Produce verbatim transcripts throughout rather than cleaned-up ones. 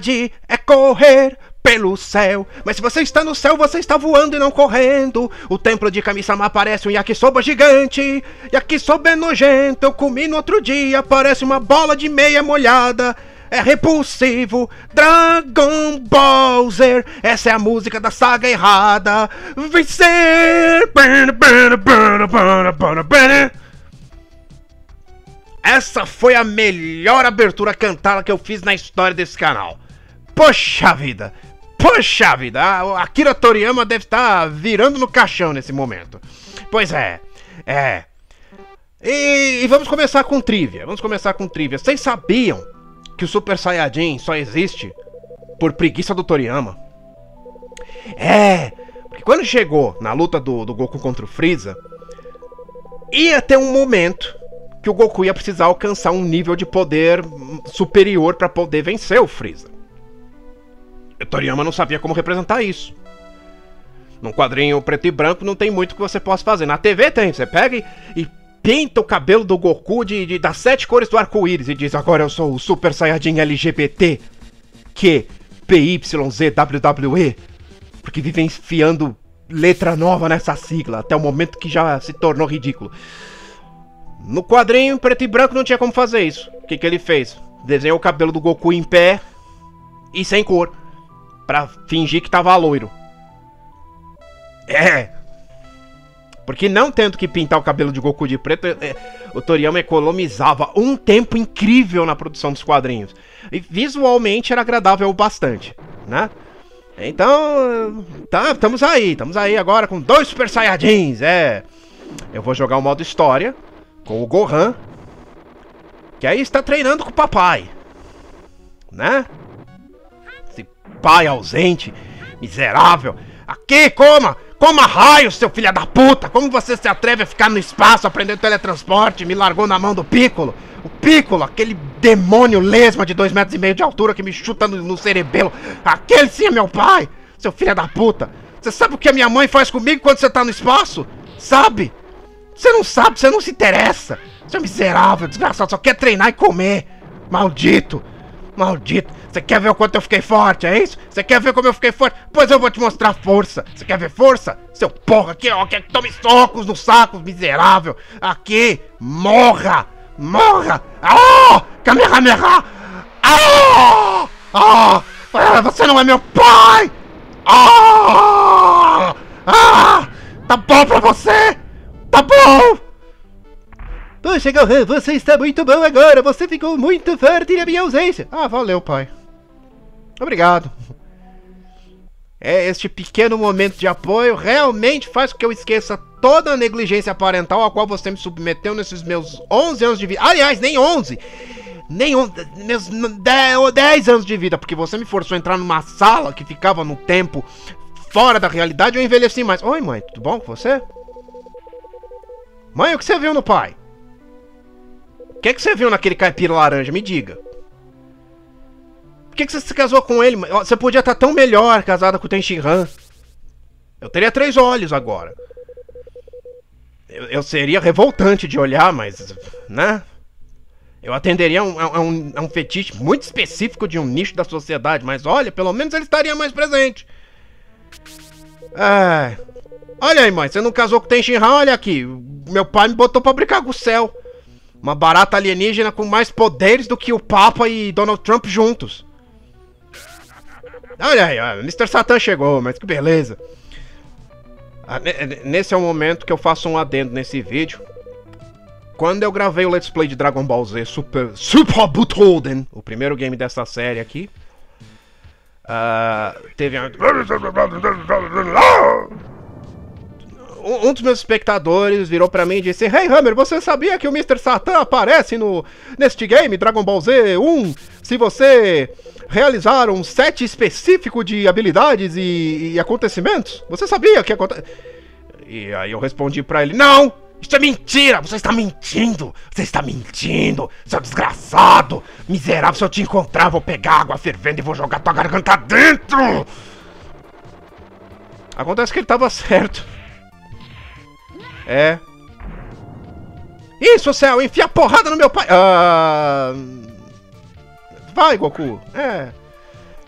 Saiyajin é correr pelo céu. Mas se você está no céu, você está voando e não correndo. O templo de Kami-sama parece um yakisoba gigante. Yakisoba é nojento, eu comi no outro dia. Parece uma bola de meia molhada. É repulsivo. Dragon Ball Z. Essa é a música da saga errada. Vencer. Essa foi a melhor abertura cantada que eu fiz na história desse canal. Poxa vida. Poxa vida. A Akira Toriyama deve estar virando no caixão nesse momento. Pois é. É. E, e vamos começar com trivia. Vamos começar com trivia. Vocês sabiam que o Super Saiyajin só existe por preguiça do Toriyama? É, porque quando chegou na luta do, do Goku contra o Freeza, ia ter um momento que o Goku ia precisar alcançar um nível de poder superior para poder vencer o Freeza. O Toriyama não sabia como representar isso. Num quadrinho preto e branco não tem muito que você possa fazer. Na T V tem, você pega e, e pinta o cabelo do Goku de, de, das sete cores do arco-íris e diz: agora eu sou o Super Saiyajin L G B T Q P Y Z W W E. Porque vivem enfiando letra nova nessa sigla até o momento que já se tornou ridículo. No quadrinho preto e branco não tinha como fazer isso. O que, que ele fez? Desenhou o cabelo do Goku em pé e sem cor, pra fingir que tava loiro. É. Porque não tendo que pintar o cabelo de Goku de preto, é, o Toriyama economizava um tempo incrível na produção dos quadrinhos. E visualmente era agradável o bastante, né? Então, tá, estamos aí, estamos aí agora com dois Super Saiyajins, é. Eu vou jogar o modo história com o Gohan, que aí está treinando com o papai, né? Esse pai ausente, miserável. Aqui, coma! Coma raio, seu filho da puta! Como você se atreve a ficar no espaço aprendendo teletransporte e me largou na mão do Piccolo? O Piccolo, aquele demônio lesma de dois metros e meio de altura que me chuta no, no cerebelo. Aquele sim é meu pai, seu filho da puta! Você sabe o que a minha mãe faz comigo quando você tá no espaço? Sabe? Você não sabe, você não se interessa. Seu miserável, desgraçado, só quer treinar e comer. Maldito! Maldito! Você quer ver o quanto eu fiquei forte, é isso? Você quer ver como eu fiquei forte? Pois eu vou te mostrar força. Você quer ver força? Seu porra, aqui, ó, quer que tome socos no saco, miserável. Aqui, morra! Morra! Ah! Kamehameha! Ah! Ah! Você não é meu pai! Ah! Ah! Tá bom pra você? Tá bom! Poxa, Gohan, você está muito bom agora. Você ficou muito forte na minha ausência. Ah, valeu, pai. Obrigado. É, este pequeno momento de apoio realmente faz com que eu esqueça toda a negligência parental a qual você me submeteu nesses meus onze anos de vida. Aliás, nem onze. Nem onze. Meus dez anos de vida. Porque você me forçou a entrar numa sala que ficava no tempo fora da realidade e eu envelheci mais. Oi, mãe, tudo bom com você? Mãe, o que você viu no pai? O que, que você viu naquele caipira laranja? Me diga. Por que, que você se casou com ele? Você podia estar tão melhor casada com o Tenshinhan. Eu teria três olhos agora. Eu, eu seria revoltante de olhar, mas... né? Eu atenderia a um, a, um, a um fetiche muito específico de um nicho da sociedade. Mas olha, pelo menos ele estaria mais presente. Ah, olha aí, mãe. Você não casou com o Tenshinhan? Olha aqui. Meu pai me botou pra brincar com o céu. Uma barata alienígena com mais poderes do que o Papa e Donald Trump juntos. Olha aí, ó, mister Satan chegou, mas que beleza. Ah, nesse é o momento que eu faço um adendo nesse vídeo. Quando eu gravei o Let's Play de Dragon Ball Z Super, Super Butoden, o primeiro game dessa série aqui, uh, teve... Um dos meus espectadores virou pra mim e disse: Hey Hammer, você sabia que o mister Satan aparece no, neste game, Dragon Ball Z um, se você realizar um set específico de habilidades e, e acontecimentos? Você sabia que acontece? E aí eu respondi pra ele: Não! Isso é mentira! Você está mentindo! Você está mentindo! Seu desgraçado! Miserável, se eu te encontrar, vou pegar água fervendo e vou jogar tua garganta dentro! Acontece que ele tava certo. É. Isso, céu! Enfia a porrada no meu pai! Ah... Vai, Goku! É.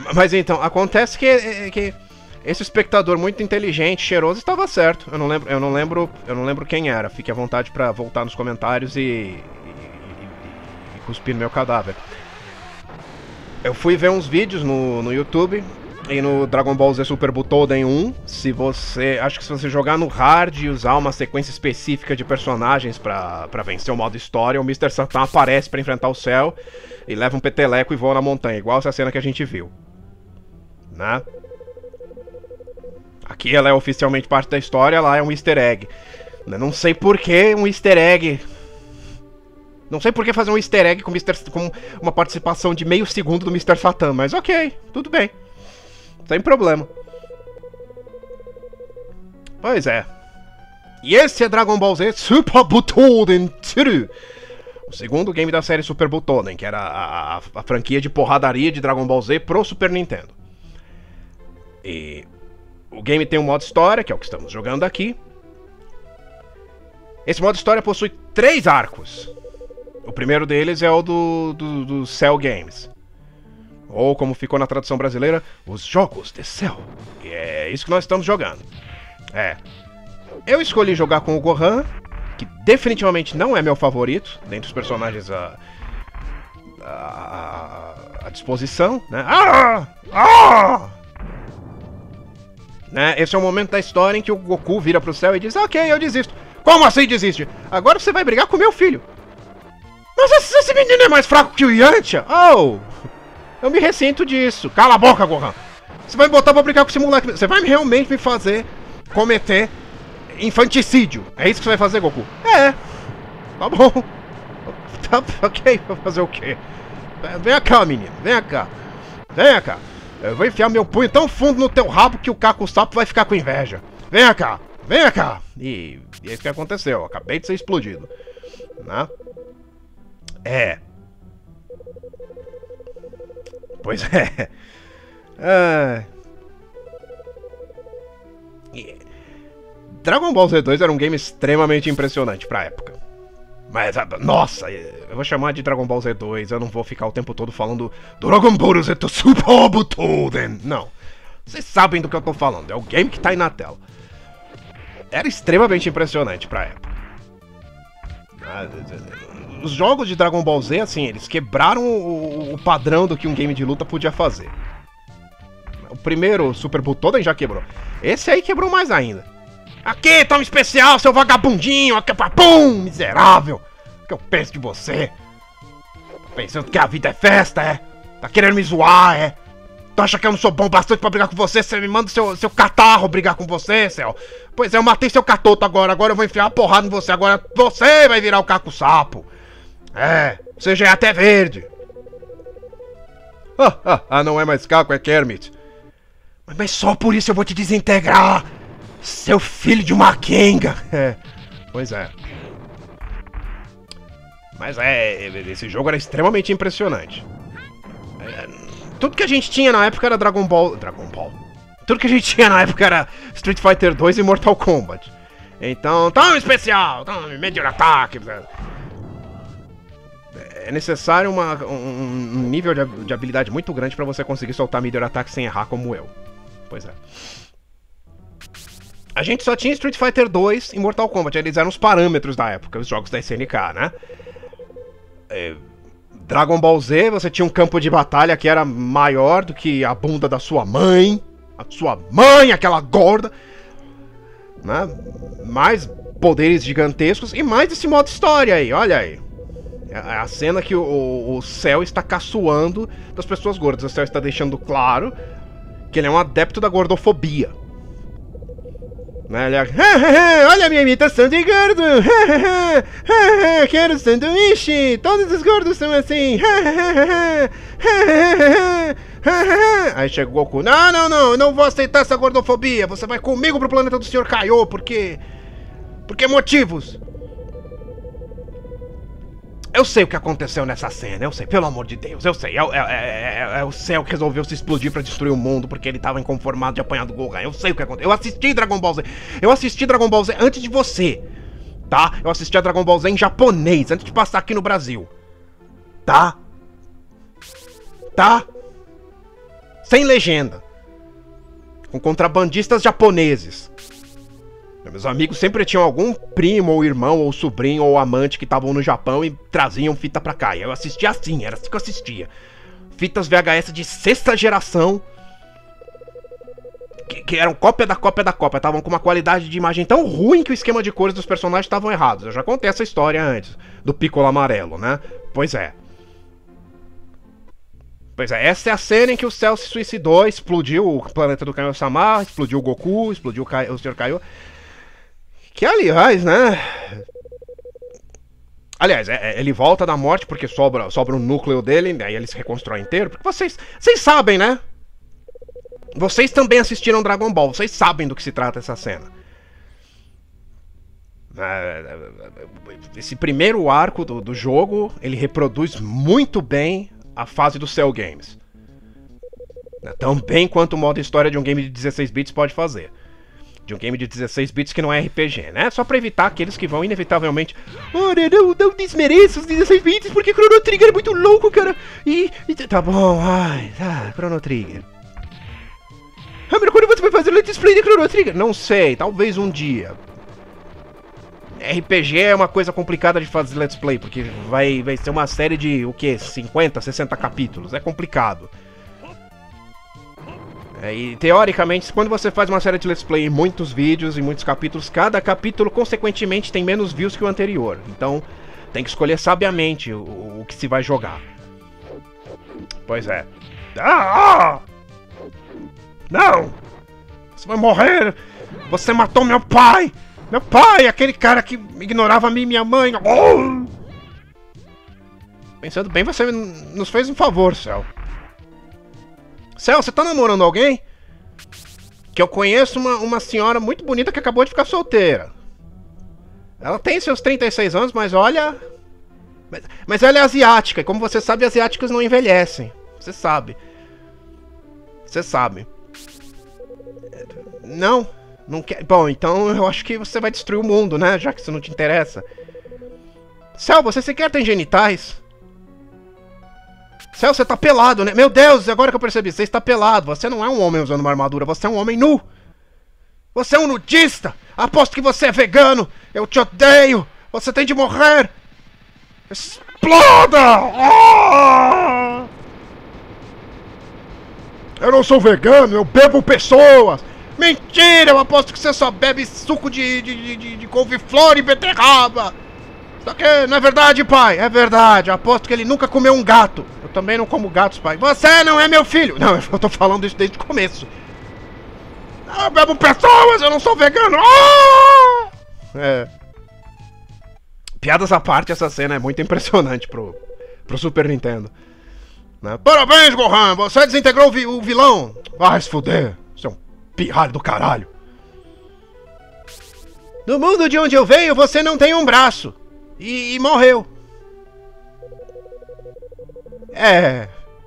Mas então, acontece que, que esse espectador muito inteligente, cheiroso, estava certo. Eu não lembro, eu não lembro, eu não lembro quem era. Fique à vontade pra voltar nos comentários e, e, e, e cuspir no meu cadáver. Eu fui ver uns vídeos no, no YouTube e no Dragon Ball Z Super Butoden um. Se você, acho que se você jogar no hard e usar uma sequência específica de personagens pra, pra vencer o modo história, o mister Satan aparece pra enfrentar o céu e leva um peteleco e voa na montanha, igual essa cena que a gente viu. Né? Aqui ela é oficialmente parte da história, lá é um easter egg. Não sei por que um easter egg. Não sei por que fazer um easter egg com, mister com uma participação de meio segundo do mister Satan, mas ok, tudo bem. Sem problema. Pois é. E esse é Dragon Ball Z Super Butoden dois. O segundo game da série Super Butoden, que era a, a, a franquia de porradaria de Dragon Ball Z pro Super Nintendo. E o game tem um modo história, que é o que estamos jogando aqui. Esse modo história possui três arcos. O primeiro deles é o do, do, do Cell Games. Ou como ficou na tradução brasileira, os Jogos de Cell. E é isso que nós estamos jogando. É. Eu escolhi jogar com o Gohan, que definitivamente não é meu favorito, dentre os personagens a, a, a disposição, né? Ah! Ah! Né? Esse é o momento da história em que o Goku vira pro céu e diz: ok, eu desisto. Como assim desiste? Agora você vai brigar com meu filho. Mas esse, esse menino é mais fraco que o Yantia? Oh! Eu me ressinto disso. Cala a boca, Gohan. Você vai me botar pra brigar com esse moleque. Você vai realmente me fazer cometer infanticídio. É isso que você vai fazer, Goku? É. Tá bom. Tá, ok, vou fazer o quê? Vem cá, menino. Vem cá. Vem cá. Eu vou enfiar meu punho tão fundo no teu rabo que o Caco Sapo vai ficar com inveja. Vem cá. Vem cá. E, e é isso que aconteceu. Eu acabei de ser explodido. Né? É. Pois é. é. E... Dragon Ball Z dois era um game extremamente impressionante pra época. Mas, nossa, eu vou chamar de Dragon Ball Z dois, eu não vou ficar o tempo todo falando Dragon Ball Z Super Butoden. Não. Vocês sabem do que eu tô falando, é o game que tá aí na tela. Era extremamente impressionante pra época. Os jogos de Dragon Ball Z, assim, eles quebraram o, o padrão do que um game de luta podia fazer. O primeiro Super Butoden já quebrou. Esse aí quebrou mais ainda. Aqui, toma especial, seu vagabundinho! Aqui, pum, miserável! O que eu penso de você? Tá pensando que a vida é festa, é? Tá querendo me zoar, é? Tu acha que eu não sou bom bastante pra brigar com você? Você me manda seu, seu catarro brigar com você, céu? Pois é, eu matei seu catoto agora, agora eu vou enfiar uma porrada em você, agora você vai virar o Caco Sapo! É, você já é até verde! Ah, ah, ah, não é mais Caco, é Kermit. Mas, mas só por isso eu vou te desintegrar! Seu filho de uma quenga! É, pois é. Mas é, esse jogo era extremamente impressionante. É, tudo que a gente tinha na época era Dragon Ball... Dragon Ball? Tudo que a gente tinha na época era Street Fighter dois e Mortal Kombat. Então, toma especial, toma Medior Attack. É necessário uma, um, um nível de, de habilidade muito grande pra você conseguir soltar Medior Attack sem errar como eu. Pois é. A gente só tinha Street Fighter dois e Mortal Kombat, eles eram os parâmetros da época, os jogos da S N K, né? É, Dragon Ball Z, você tinha um campo de batalha que era maior do que a bunda da sua mãe, a sua mãe, aquela gorda, né? Mais poderes gigantescos e mais esse modo história aí, olha aí. É a cena que o, o, o Cell está caçoando das pessoas gordas, o Cell está deixando claro que ele é um adepto da gordofobia. Olha a minha imitação de gordo. Quero sanduíche. Todos os gordos são assim. Aí chega o Goku. Não, não, não, eu não vou aceitar essa gordofobia. Você vai comigo pro planeta do senhor Kaiô. Porque... Porque motivos. Eu sei o que aconteceu nessa cena, eu sei, pelo amor de Deus, eu sei. É, é, é, é o Cell que resolveu se explodir pra destruir o mundo porque ele tava inconformado de apanhar do Gohan. Eu sei o que aconteceu. Eu assisti Dragon Ball Z. Eu assisti Dragon Ball Z antes de você, tá? Eu assisti a Dragon Ball Z em japonês, antes de passar aqui no Brasil. Tá? Tá? sem legenda. Com contrabandistas japoneses. Meus amigos sempre tinham algum primo, ou irmão, ou sobrinho, ou amante que estavam no Japão e traziam fita pra cá. E eu assistia assim, era assim que eu assistia. Fitas V H S de sexta geração. Que, que eram cópia da cópia da cópia. Estavam com uma qualidade de imagem tão ruim que o esquema de cores dos personagens estavam errados. Eu já contei essa história antes, do Piccolo amarelo, né? Pois é. Pois é, essa é a cena em que o Cell se suicidou, explodiu o planeta do Kaiosama, explodiu o Goku, explodiu o, Kai, o senhor Kaiô. Que, aliás, né... Aliás, é, ele volta da morte porque sobra, sobra um núcleo dele, aí ele se reconstrói inteiro. Porque vocês, vocês sabem, né? Vocês também assistiram Dragon Ball, vocês sabem do que se trata essa cena. Esse primeiro arco do, do jogo, ele reproduz muito bem a fase do Cell Games. Tão bem quanto o modo história de um game de dezesseis bits pode fazer. De um game de dezesseis bits que não é R P G, né? Só pra evitar aqueles que vão inevitavelmente... Olha, não, não desmereça os dezesseis bits porque Chrono Trigger é muito louco, cara. E... e tá bom, ai, tá, Chrono Trigger. Ah, mas quando você vai fazer o Let's Play de Chrono Trigger? Não sei, talvez um dia. R P G é uma coisa complicada de fazer Let's Play, porque vai, vai ser uma série de, o que, cinquenta, sessenta capítulos. É complicado. É, e teoricamente, quando você faz uma série de Let's Play em muitos vídeos e muitos capítulos, cada capítulo, consequentemente, tem menos views que o anterior. Então, tem que escolher sabiamente o, o que se vai jogar. Pois é. Ah! Não! Você vai morrer! Você matou meu pai! Meu pai, aquele cara que ignorava a mim e minha mãe. Oh! Pensando bem, você nos fez um favor, Cell. Cell, você tá namorando alguém? Que eu conheço uma, uma senhora muito bonita que acabou de ficar solteira. Ela tem seus trinta e seis anos, mas olha... Mas, mas ela é asiática, e como você sabe, asiáticos não envelhecem. Você sabe. Você sabe. Não... Não quer... Bom, então eu acho que você vai destruir o mundo, né? Já que isso não te interessa. Cell, você sequer tem genitais? Cell, você tá pelado, né? Meu Deus, agora que eu percebi, você está pelado. Você não é um homem usando uma armadura, você é um homem nu. Você é um nudista. Aposto que você é vegano. Eu te odeio. Você tem de morrer. Exploda! Ah! Eu não sou vegano, eu bebo pessoas. Mentira, eu aposto que você só bebe suco de, de, de, de couve-flor e beterraba. Isso aqui não é verdade, pai? É verdade, eu aposto que ele nunca comeu um gato. Eu também não como gatos, pai. Você não é meu filho. Não, eu tô falando isso desde o começo. Eu bebo pessoas, eu não sou vegano. Ah! É. Piadas à parte, essa cena é muito impressionante pro, pro Super Nintendo. Né? Parabéns, Gohan, você desintegrou o, vi o vilão. Vai se fuder. Pirralho do caralho. No mundo de onde eu venho, você não tem um braço. E, e morreu. É.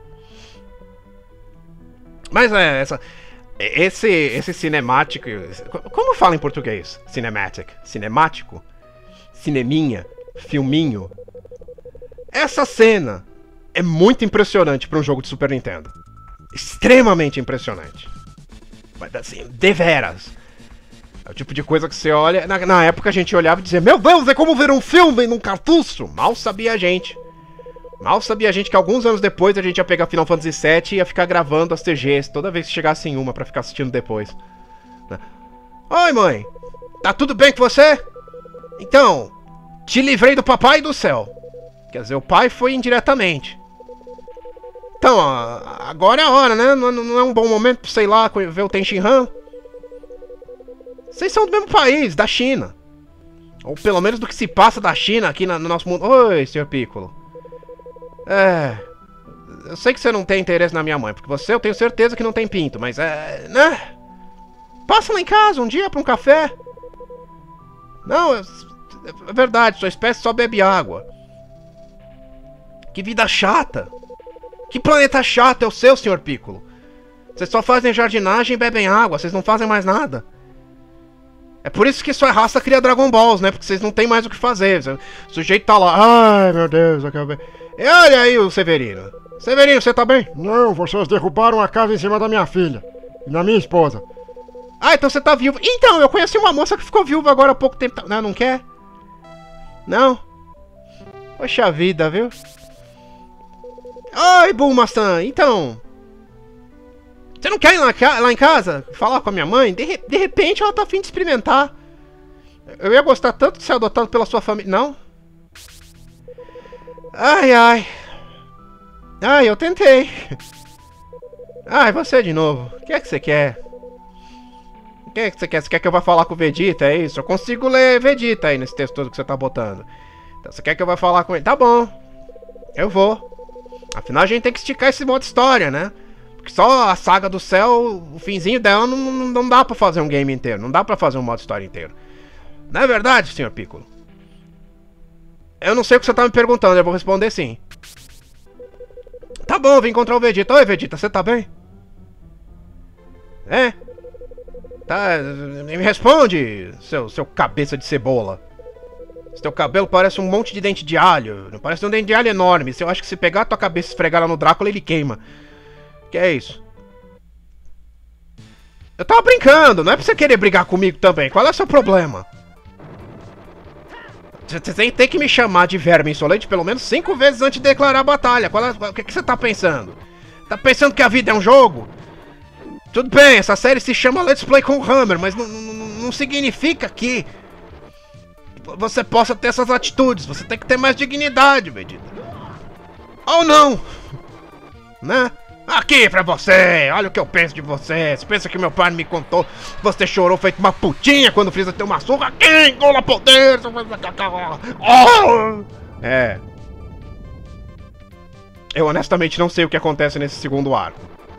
Mas é, essa... Esse, esse cinemático... Como fala em português? Cinematic? Cinemático? Cineminha? Filminho? Essa cena é muito impressionante para um jogo de Super Nintendo. Extremamente impressionante. Mas assim, deveras. É o tipo de coisa que você olha... Na, na época a gente olhava e dizia: meu Deus, é como ver um filme num cartucho. Mal sabia a gente. Mal sabia a gente que alguns anos depois a gente ia pegar Final Fantasy sete e ia ficar gravando as T Gs toda vez que chegasse em uma pra ficar assistindo depois. Oi, mãe. Tá tudo bem com você? Então, te livrei do papai e do céu. Quer dizer, o pai foi indiretamente. Então, agora é a hora, né? Não, não é um bom momento pra, sei lá, ver o Tenshinhan? Vocês são do mesmo país, da China. Ou pelo menos do que se passa da China aqui no nosso mundo. Oi, senhor Piccolo. É... Eu sei que você não tem interesse na minha mãe, porque você eu tenho certeza que não tem pinto, mas é... né? Passa lá em casa um dia pra um café. Não, é, é verdade, sua espécie só bebe água. Que vida chata. Que planeta chato é o seu, senhor Piccolo? Vocês só fazem jardinagem e bebem água, vocês não fazem mais nada. É por isso que sua raça cria Dragon Balls, né? Porque vocês não tem mais o que fazer. O sujeito tá lá, ai meu Deus, acabei... E olha aí o Severino. Severino, você tá bem? Não, vocês derrubaram a casa em cima da minha filha e da minha esposa. Ah, então você tá viúvo. Então, eu conheci uma moça que ficou viúva agora há pouco tempo. Não, não quer? Não? Poxa vida, viu? Oi, Bulmastan, então... Você não quer ir lá, lá em casa falar com a minha mãe? De, de repente ela tá a fim de experimentar. Eu ia gostar tanto de ser adotado pela sua família... Não? Ai, ai. Ai, eu tentei. Ai, você de novo. O que é que você quer? O que é que você quer? Você quer que eu vá falar com o Vegeta, é isso? Eu consigo ler Vegeta aí nesse texto todo que você tá botando. Então você quer que eu vá falar com ele? Tá bom. Eu vou. Afinal a gente tem que esticar esse modo história, né? Porque só a saga do céu, o finzinho dela não, não, não dá pra fazer um game inteiro. Não dá pra fazer um modo história inteiro. Não é verdade, senhor Piccolo? Eu não sei o que você tá me perguntando, eu vou responder sim. Tá bom, vim encontrar o Vegeta. Oi, Vegeta, você tá bem? É? Tá, me responde, seu, seu cabeça de cebola. Seu cabelo parece um monte de dente de alho. Parece um dente de alho enorme. Eu acho que se pegar a tua cabeça e esfregar lá no Drácula, ele queima. Que é isso? Eu tava brincando, não é pra você querer brigar comigo também. Qual é o seu problema? Você tem, tem que me chamar de verme insolente pelo menos cinco vezes antes de declarar a batalha. Qual é, o que, que você tá pensando? Tá pensando que a vida é um jogo? Tudo bem, essa série se chama Let's Play com o Hammer, mas não, não, não significa que você possa ter essas atitudes. Você tem que ter mais dignidade, Vegeta. Ou não! Né? Aqui pra você! Olha o que eu penso de você! Você pensa que meu pai me contou? Você chorou feito uma putinha quando o Freeza deu uma surra? Aqui, engola poder! Oh! É. Eu honestamente não sei o que acontece nesse segundo arco.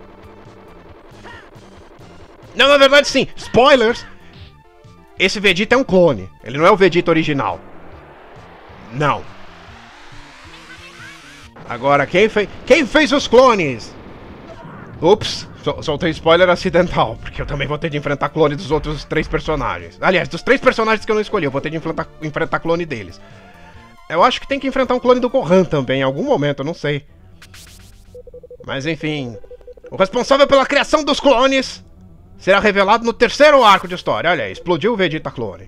Não, na verdade sim. Spoilers! Esse Vegeta é um clone. Ele não é o Vegeta original. Não. Agora, quem fez... Quem fez os clones? Ups, sol soltei spoiler acidental, porque eu também vou ter de enfrentar clone dos outros três personagens. Aliás, dos três personagens que eu não escolhi, eu vou ter de enfrentar, enfrentar clone deles. Eu acho que tem que enfrentar um clone do Gohan também, em algum momento, eu não sei. Mas enfim... O responsável pela criação dos clones será revelado no terceiro arco de história. Olha aí, explodiu o Vegeta clone.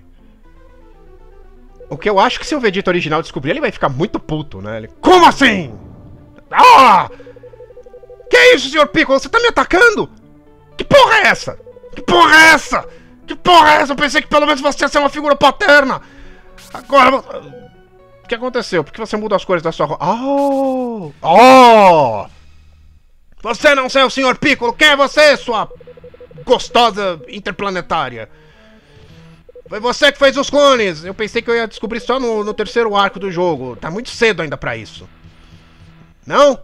O que eu acho que se o Vegeta original descobrir, ele vai ficar muito puto, né? Ele, como assim? Ah! Que isso, senhor Piccolo? Você tá me atacando? Que porra é essa? Que porra é essa? Que porra é essa? Eu pensei que pelo menos você ia ser uma figura paterna. Agora... O que aconteceu? Por que você muda as cores da sua roupa? Oh! Oh! Você não é o senhor Piccolo. Quem é você, sua gostosa interplanetária? Foi você que fez os clones. Eu pensei que eu ia descobrir só no, no terceiro arco do jogo. Tá muito cedo ainda pra isso. Não?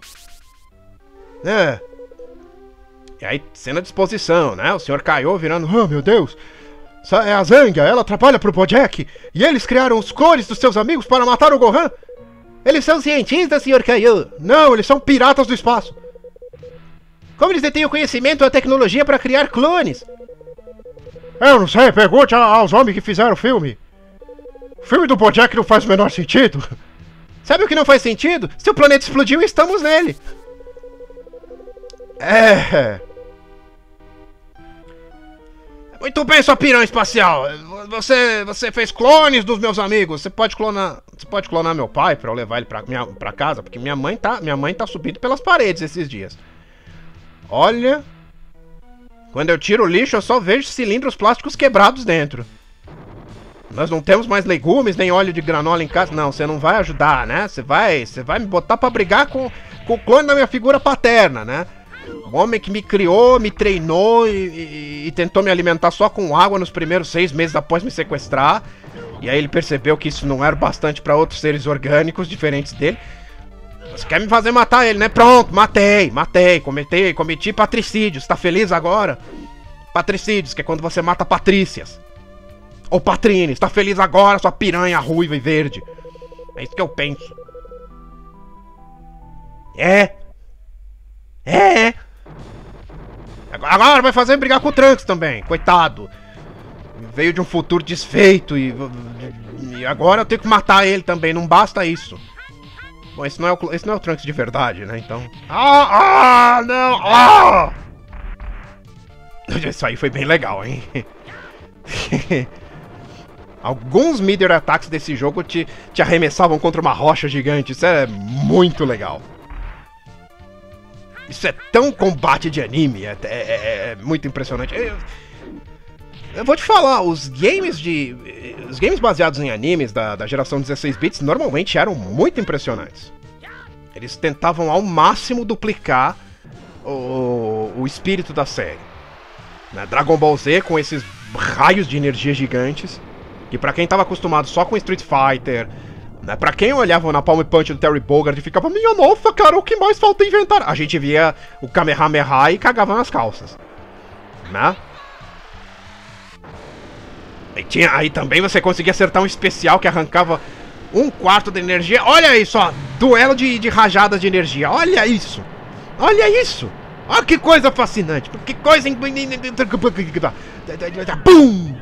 É. E aí, cena de exposição, né? O senhor Kaiô virando... Oh, meu Deus! Essa é a Zanga, ela trabalha pro Bojack. E eles criaram os clones dos seus amigos para matar o Gohan? Eles são cientistas, senhor Kaiô. Não, eles são piratas do espaço. Como eles detêm o conhecimento e a tecnologia para criar clones? Eu não sei, pergunte aos homens que fizeram o filme. O filme do Bojack não faz o menor sentido. Sabe o que não faz sentido? Se o planeta explodiu, estamos nele. É... Muito bem, sua piranha espacial. Você, você fez clones dos meus amigos. Você pode clonar, você pode clonar meu pai pra eu levar ele pra, minha, pra casa, porque minha mãe tá, minha mãe tá subindo pelas paredes esses dias. Olha, quando eu tiro o lixo, eu só vejo cilindros plásticos quebrados dentro. Nós não temos mais legumes nem óleo de granola em casa. Não, você não vai ajudar, né? Você vai, você vai me botar pra brigar com, com o clone da minha figura paterna, né? O homem que me criou, me treinou e, e, e tentou me alimentar só com água nos primeiros seis meses após me sequestrar. E aí ele percebeu que isso não era bastante para outros seres orgânicos diferentes dele. Você quer me fazer matar ele, né? Pronto, matei, matei, cometi, cometi patricídios. Tá feliz agora? Patricídios, que é quando você mata patrícias. Ou patrines, tá feliz agora, sua piranha ruiva e verde? É isso que eu penso. É... É! Agora vai fazer brigar com o Trunks também, coitado. Veio de um futuro desfeito e, e agora eu tenho que matar ele também, não basta isso. Bom, esse não é o, esse não é o Trunks de verdade, né? Então... Ah, ah, não! Ah! Isso aí foi bem legal, hein? Alguns Meteor Attacks desse jogo te, te arremessavam contra uma rocha gigante. Isso é muito legal. Isso é tão combate de anime. É, é, é muito impressionante. Eu, eu vou te falar, os games de... Os games baseados em animes da, da geração dezesseis bits normalmente eram muito impressionantes. Eles tentavam ao máximo duplicar o, o espírito da série. Né? Dragon Ball Z com esses raios de energia gigantes. Que pra quem tava acostumado só com Street Fighter, né, pra quem olhava na Palm Punch do Terry Bogard e ficava, minha nossa, cara, o que mais falta inventar? A gente via o Kamehameha e cagava nas calças. Né? E tinha, aí também você conseguia acertar um especial que arrancava um quarto da energia. Olha isso, ó, duelo de, de rajadas de energia. Olha isso. Olha isso. Olha que coisa fascinante. Que coisa... Bum!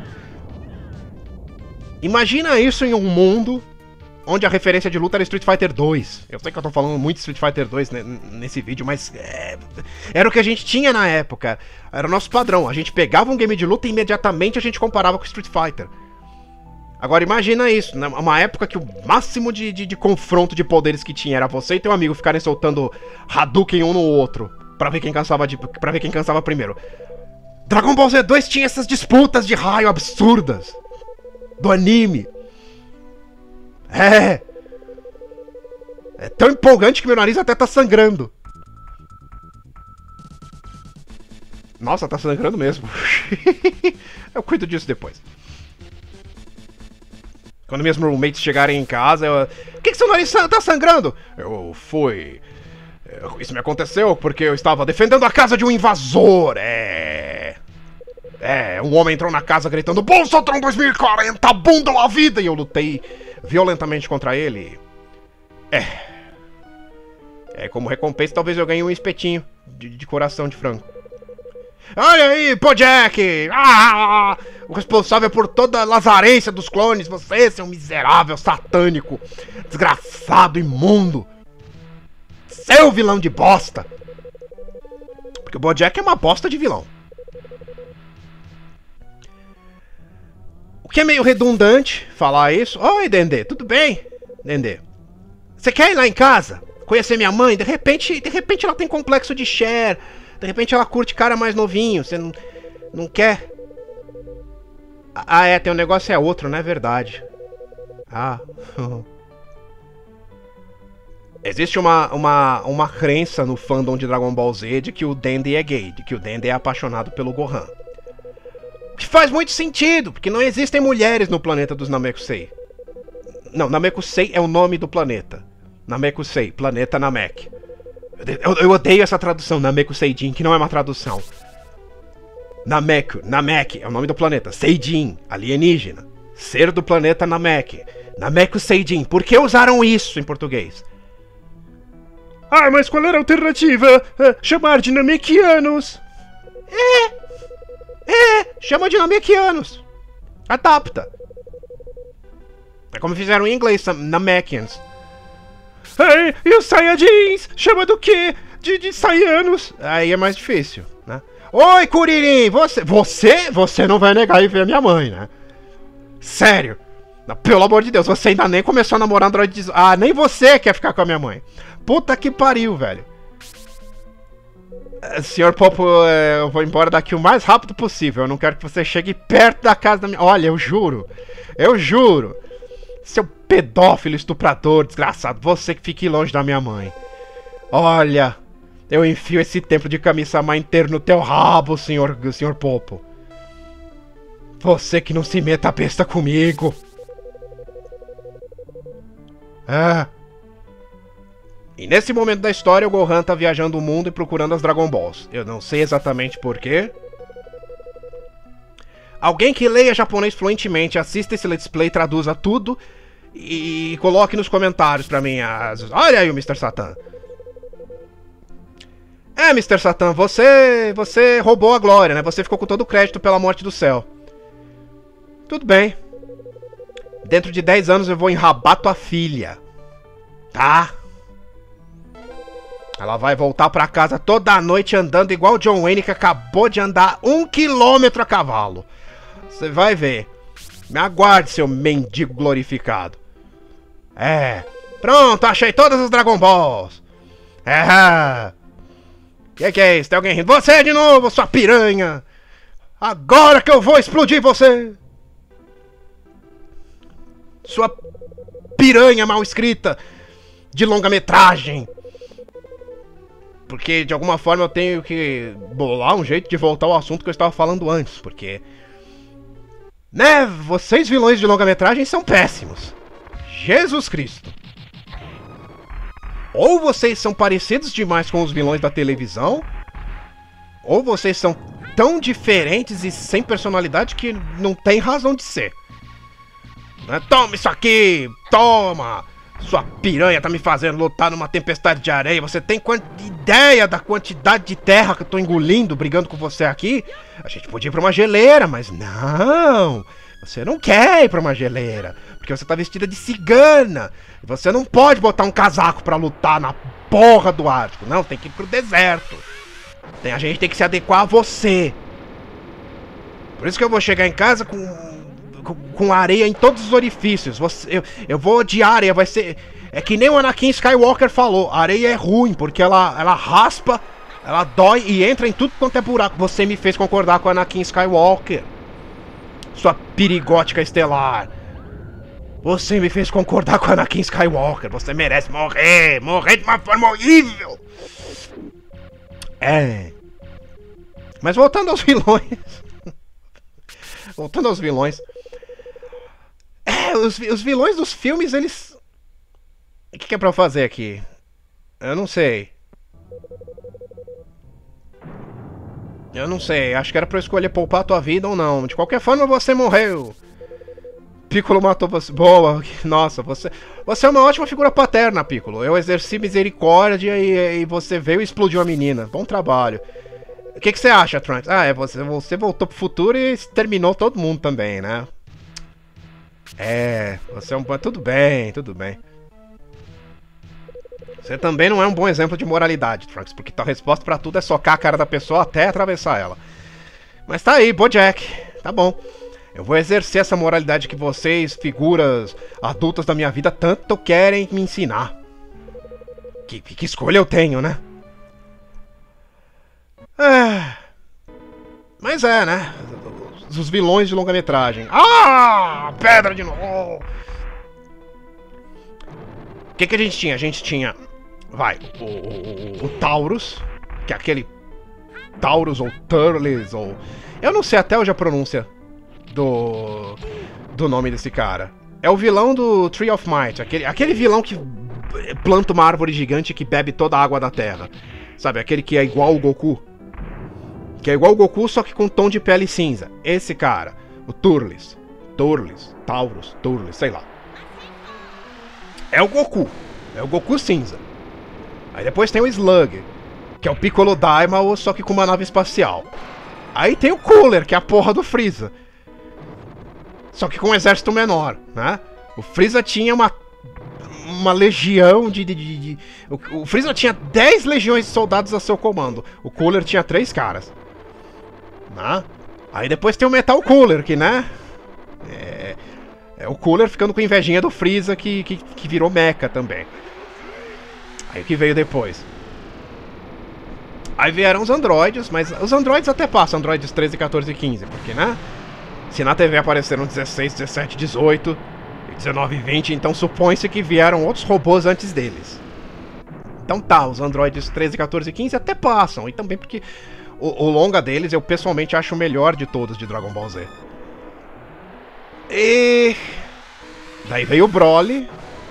Imagina isso em um mundo onde a referência de luta era Street Fighter dois. Eu sei que eu tô falando muito de Street Fighter dois nesse vídeo, mas é, era o que a gente tinha na época. Era o nosso padrão. A gente pegava um game de luta e imediatamente a gente comparava com Street Fighter. Agora imagina isso, né? Uma época que o máximo de, de, de confronto de poderes que tinha era você e teu amigo ficarem soltando Hadouken um no outro pra ver quem cansava, de, pra ver quem cansava primeiro. Dragon Ball Z dois tinha essas disputas de raio absurdas do anime. É. É tão empolgante que meu nariz até tá sangrando. Nossa, tá sangrando mesmo. Eu cuido disso depois. Quando meus roommates chegarem em casa, eu... Por que, que seu nariz tá sangrando? Eu fui... Isso me aconteceu porque eu estava defendendo a casa de um invasor, é... É, um homem entrou na casa gritando Bolsotron dois mil e quarenta, bundam a vida! E eu lutei violentamente contra ele. É... É, como recompensa talvez eu ganhe um espetinho de, de coração de frango. Olha aí, Bojack! Ah, o responsável por toda a lazarência dos clones, você, seu miserável, satânico, desgraçado, imundo. Seu vilão de bosta! Porque o Bojack é uma bosta de vilão. O que é meio redundante falar isso. Oi, Dendê, tudo bem? Dendê, você quer ir lá em casa? Conhecer minha mãe? De repente, de repente ela tem complexo de Cher. De repente ela curte cara mais novinho. Você não, não quer? Ah, é, tem um negócio é outro, não é verdade. Ah. Existe uma, uma, uma crença no fandom de Dragon Ball Z de que o Dende é gay, de que o Dende é apaixonado pelo Gohan. O que faz muito sentido, porque não existem mulheres no planeta dos Namekusei. Não, Namekusei é o nome do planeta. Namekusei, planeta Namek. Eu, eu odeio essa tradução, Namekuseijin, que não é uma tradução. Nameku, Namek é o nome do planeta. Seijin, alienígena. Ser do planeta Namek. Namekuseijin, por que usaram isso em português? Ah, mas qual era a alternativa? É, chamar de Namekianos. É, é, chama de Namekianos. Adapta. É como fizeram em inglês, Namekians. Ei, e os Saiyajins? Chama do quê? De, de Saiyanos. Aí é mais difícil, né? Oi, Kuririn, você... Você, você não vai negar e ver a minha mãe, né? Sério. Pelo amor de Deus, você ainda nem começou a namorar Android... Ah, nem você quer ficar com a minha mãe. Puta que pariu, velho. Senhor Popo, eu vou embora daqui o mais rápido possível. Eu não quero que você chegue perto da casa da minha... Olha, eu juro. Eu juro. Seu pedófilo, estuprador, desgraçado. Você que fique longe da minha mãe. Olha, eu enfio esse templo de Kami-sama inteiro no teu rabo, senhor, senhor Popo. Você que não se meta a besta comigo. Ah. E nesse momento da história, o Gohan tá viajando o mundo e procurando as Dragon Balls. Eu não sei exatamente porquê. Alguém que leia japonês fluentemente, assista esse Let's Play, traduza tudo e coloque nos comentários pra mim as... Olha aí o mister Satan. É, mister Satan, você... Você roubou a glória, né? Você ficou com todo o crédito pela morte do céu. Tudo bem. Dentro de dez anos eu vou enrabar tua filha. Tá? Ela vai voltar pra casa toda noite andando igual o John Wayne, que acabou de andar um quilômetro a cavalo. Você vai ver. Me aguarde, seu mendigo glorificado. É. Pronto, achei todas as Dragon Balls. É. Que que é isso? Tem alguém rindo? Você de novo, sua piranha. Agora que eu vou explodir você. Sua piranha mal escrita. De longa-metragem. Porque de alguma forma eu tenho que bolar um jeito de voltar ao assunto que eu estava falando antes. Porque... né, vocês vilões de longa-metragem são péssimos. Jesus Cristo. Ou vocês são parecidos demais com os vilões da televisão, ou vocês são tão diferentes e sem personalidade que não tem razão de ser. Né? Toma isso aqui! Toma! Sua piranha tá me fazendo lutar numa tempestade de areia. Você tem quant... ideia da quantidade de terra que eu tô engolindo brigando com você aqui? A gente podia ir pra uma geleira, mas não! Você não quer ir pra uma geleira, porque você tá vestida de cigana. E você não pode botar um casaco pra lutar na porra do Ártico. Não, tem que ir pro deserto. Tem, a gente tem que se adequar a você. Por isso que eu vou chegar em casa com, com, com areia em todos os orifícios. Você, eu, eu vou de areia, vai ser... É que nem o Anakin Skywalker falou. A areia é ruim, porque ela, ela raspa, ela dói e entra em tudo quanto é buraco. Você me fez concordar com o Anakin Skywalker. Sua perigótica estelar. Você me fez concordar com o Anakin Skywalker. Você merece morrer. Morrer de uma forma horrível. É. Mas voltando aos vilões. voltando aos vilões. É, os, os vilões dos filmes, eles... O que, que é pra eu fazer aqui? Eu não sei. Eu não sei, acho que era pra eu escolher poupar a tua vida ou não. De qualquer forma, você morreu. Piccolo matou você. Boa, nossa, você... Você é uma ótima figura paterna, Piccolo. Eu exerci misericórdia e, e você veio e explodiu a menina. Bom trabalho. O que, que você acha, Trunks? Ah, é, você, você voltou pro futuro e exterminou todo mundo também, né? É, você é um... Tudo bem, tudo bem. Você também não é um bom exemplo de moralidade, Trunks, porque tua resposta pra tudo é socar a cara da pessoa até atravessar ela. Mas tá aí, BoJack. Tá bom. Eu vou exercer essa moralidade que vocês, figuras adultas da minha vida, tanto querem me ensinar. Que, que escolha eu tenho, né? É... Mas é, né? Os, os vilões de longa-metragem. Ah! Pedra de novo! O que, que a gente tinha? A gente tinha... Vai, o, o, o Taurus, que é aquele Taurus ou Turles, ou... Eu não sei até hoje a pronúncia do, do nome desse cara. É o vilão do Tree of Might, aquele, aquele vilão que planta uma árvore gigante que bebe toda a água da terra. Sabe, aquele que é igual o Goku. Que é igual o Goku, só que com tom de pele cinza. Esse cara, o Turles. Turles, Taurus, Turles, sei lá. É o Goku. É o Goku cinza. Aí depois tem o Slug, que é o Piccolo Daimao, só que com uma nave espacial. Aí tem o Cooler, que é a porra do Freeza. Só que com um exército menor, né? O Freeza tinha uma... Uma legião de... de, de, de... O, o Freeza tinha dez legiões de soldados a seu comando. O Cooler tinha três caras. Né? Aí depois tem o Metal Cooler, que, né? É... É o Cooler ficando com invejinha do Freeza, que, que, que virou mecha também. Aí o que veio depois? Aí vieram os androides, mas os androides até passam, androides treze, quatorze e quinze, porque, né? Se na T V apareceram dezesseis, dezessete, dezoito, dezenove e vinte, então supõe-se que vieram outros robôs antes deles. Então tá, os androides treze, quatorze e quinze até passam, e também porque o, o longa deles eu pessoalmente acho o melhor de todos de Dragon Ball Z. E... daí veio o Broly,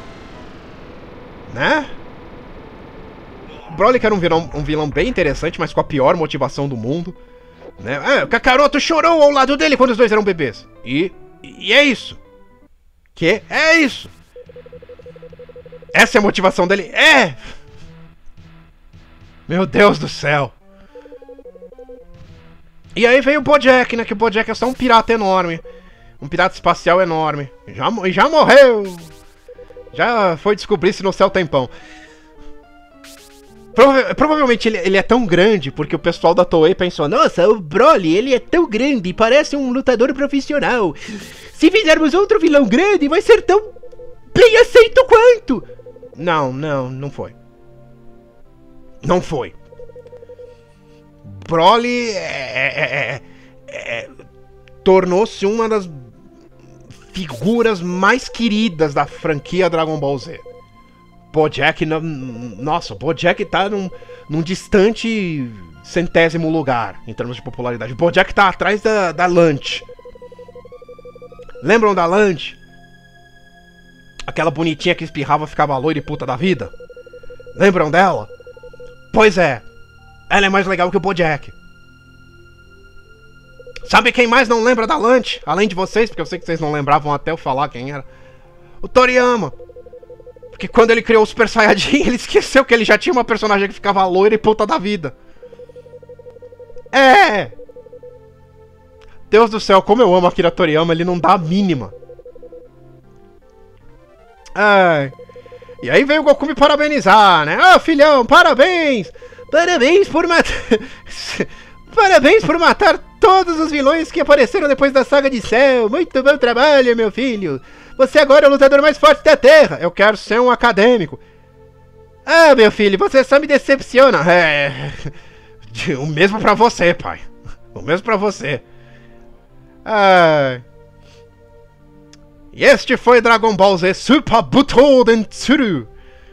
né? O Broly que era um vilão, um vilão bem interessante, mas com a pior motivação do mundo, né? Ah, o Kakaroto chorou ao lado dele quando os dois eram bebês. E... e é isso. Que é isso. Essa é a motivação dele. É! Meu Deus do céu. E aí veio o BoJack, né? Que o BoJack é só um pirata enorme. Um pirata espacial enorme. Já, já morreu. Já foi descobrir se no céu tem pão. Prova provavelmente ele, ele é tão grande porque o pessoal da Toei pensou: nossa, o Broly, ele é tão grande, parece um lutador profissional. Se fizermos outro vilão grande, vai ser tão bem aceito quanto. Não, não, não foi. Não foi. Broly é, é, é, é, tornou-se uma das figuras mais queridas da franquia Dragon Ball Z. Bojack, nossa, Bojack tá num, num distante centésimo lugar em termos de popularidade. Bojack tá atrás da, da Lunch. Lembram da Lunch? Aquela bonitinha que espirrava e ficava loira e puta da vida? Lembram dela? Pois é, ela é mais legal que o Bojack. Sabe quem mais não lembra da Lunch? Além de vocês, porque eu sei que vocês não lembravam até eu falar quem era. O Toriyama. Porque quando ele criou o Super Saiyajin, ele esqueceu que ele já tinha uma personagem que ficava loira e puta da vida. É! Deus do céu, como eu amo Akira Toriyama, ele não dá a mínima. Ai. E aí veio o Goku me parabenizar, né? Ah, filhão, parabéns! Parabéns por matar... Parabéns por matar todos os vilões que apareceram depois da saga de Cell. Muito bom trabalho, meu filho. Você agora é o lutador mais forte da Terra. Eu quero ser um acadêmico. Ah, meu filho, você só me decepciona. É... O mesmo pra você, pai. O mesmo pra você. Ah... E este foi Dragon Ball Z Super Butoden Tsuru.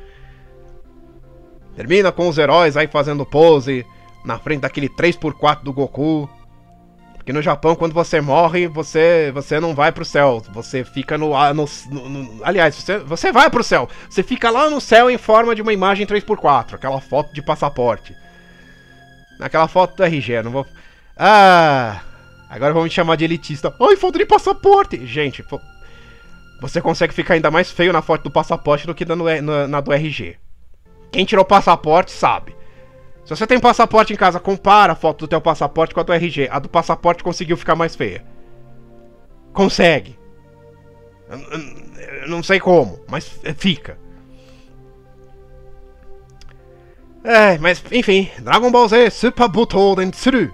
Termina com os heróis aí fazendo pose na frente daquele três por quatro do Goku. Porque no Japão, quando você morre, você, você não vai pro céu. Você fica no... no, no, no aliás, você, você vai pro céu. Você fica lá no céu em forma de uma imagem três por quatro. Aquela foto de passaporte. Aquela foto do R G, não vou... Ah... Agora vão me chamar de elitista. Ai, foto de passaporte! Gente, você consegue ficar ainda mais feio na foto do passaporte do que na, na, na do R G. Quem tirou o passaporte sabe. Se você tem passaporte em casa, compara a foto do teu passaporte com a do R G. A do passaporte conseguiu ficar mais feia. Consegue. Eu não sei como, mas fica. É, mas enfim, Dragon Ball Z Super Butoden Tsuru.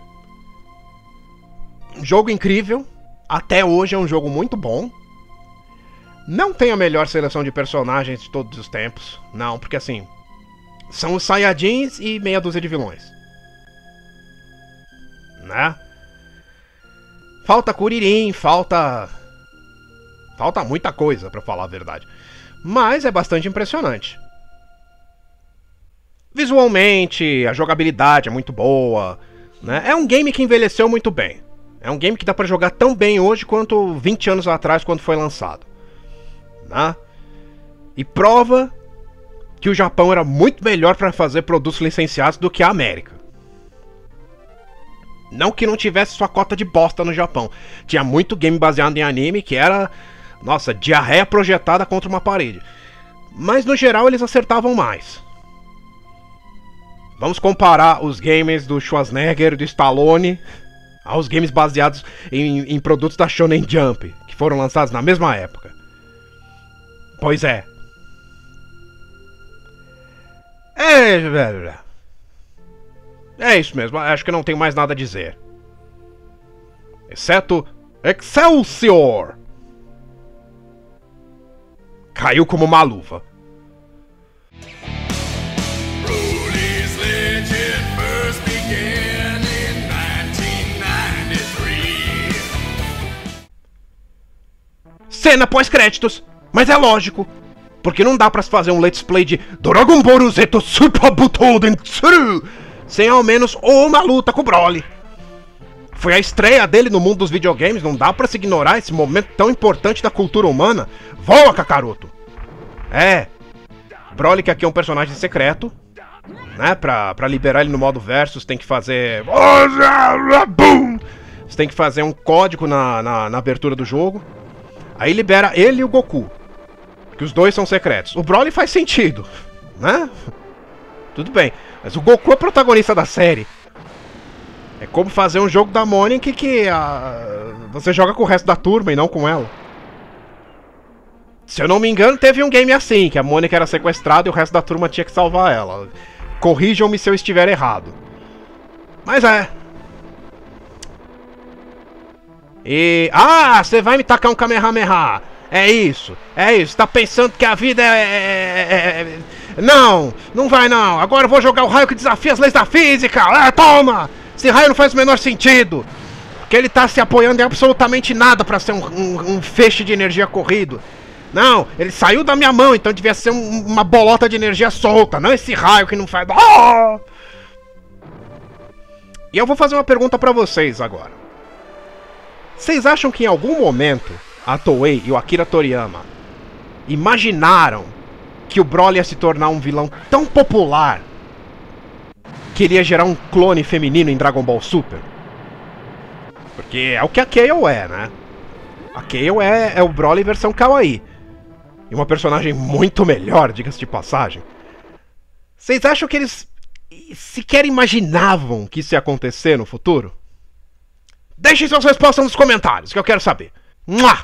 Um jogo incrível. Até hoje é um jogo muito bom. Não tem a melhor seleção de personagens de todos os tempos. Não, porque assim... São os Saiyajins e meia dúzia de vilões. Né? Falta Kuririn, falta... Falta muita coisa, pra falar a verdade. Mas é bastante impressionante. Visualmente, a jogabilidade é muito boa. Né? É um game que envelheceu muito bem. É um game que dá pra jogar tão bem hoje quanto vinte anos atrás, quando foi lançado. Né? E prova que o Japão era muito melhor para fazer produtos licenciados do que a América. Não que não tivesse sua cota de bosta no Japão. Tinha muito game baseado em anime que era, nossa, diarreia projetada contra uma parede. Mas no geral eles acertavam mais. Vamos comparar os games do Schwarzenegger e do Stallone aos games baseados em, em produtos da Shonen Jump, que foram lançados na mesma época. Pois é. É... É isso mesmo, acho que não tenho mais nada a dizer. Exceto... Excelsior! Caiu como uma luva. Cena pós-créditos, mas é lógico, porque não dá pra se fazer um let's play de Dragon Ball Z Super Butoden Tsuru sem ao menos uma luta com o Broly. Foi a estreia dele no mundo dos videogames, não dá pra se ignorar esse momento tão importante da cultura humana. Voa, Kakaroto! É, Broly que aqui é um personagem secreto, né, pra, pra liberar ele no modo versus tem que fazer... Você tem que fazer um código na, na, na abertura do jogo. Aí libera ele e o Goku, que os dois são secretos. O Broly faz sentido, né? Tudo bem, mas o Goku é o protagonista da série. É como fazer um jogo da Mônica que a... você joga com o resto da turma e não com ela. Se eu não me engano, teve um game assim, que a Mônica era sequestrada e o resto da turma tinha que salvar ela. Corrijam-me se eu estiver errado. Mas é. E... Ah, você vai me tacar um Kamehameha. É isso, é isso. Tá pensando que a vida é, é, é... Não, não vai não. Agora eu vou jogar o raio que desafia as leis da física. Ah, toma! Esse raio não faz o menor sentido. Porque ele tá se apoiando em absolutamente nada pra ser um, um, um feixe de energia corrido. Não, ele saiu da minha mão, então devia ser um, uma bolota de energia solta. Não esse raio que não faz... Ah! E eu vou fazer uma pergunta pra vocês agora. Vocês acham que em algum momento a Toei e o Akira Toriyama imaginaram que o Broly ia se tornar um vilão tão popular que ele ia gerar um clone feminino em Dragon Ball Super? Porque é o que a Kayle é, né? A Kayle é, é o Broly versão kawaii. E uma personagem muito melhor, diga-se de passagem. Vocês acham que eles sequer imaginavam que isso ia acontecer no futuro? Deixem suas respostas nos comentários, que eu quero saber. Mua!